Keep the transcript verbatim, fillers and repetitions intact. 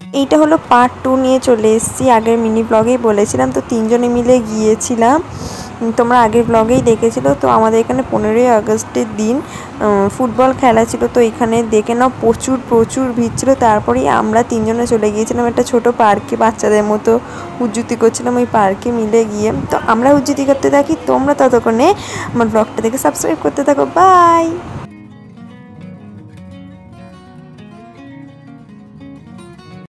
এইটা হলো part two নিয়ে চলে এসেছি। আগের মিনি ব্লগেই বলেছিলাম, তো তিনজনে মিলে গিয়েছিলাম, তোমরা আগের ব্লগেই দেখেছিলো। তো আমাদের এখানে পনেরোই আগস্টের দিন ফুটবল খেলা ছিল, তো এখানে দেখে নাও প্রচুর প্রচুর ভিড় ছিল। তারপরেই আমরা তিনজনে চলে গিয়েছিলাম একটা ছোট পার্কে, বাচ্চাদের মতো উজ্জুতি করছিলাম ওই পার্কে মিলে গিয়ে। তো আমরা উজ্জুতি করতে থাকি, তোমরা ততক্ষণে আমার ব্লগটা দেখে সাবস্ক্রাইব করতে থাকো। বাই।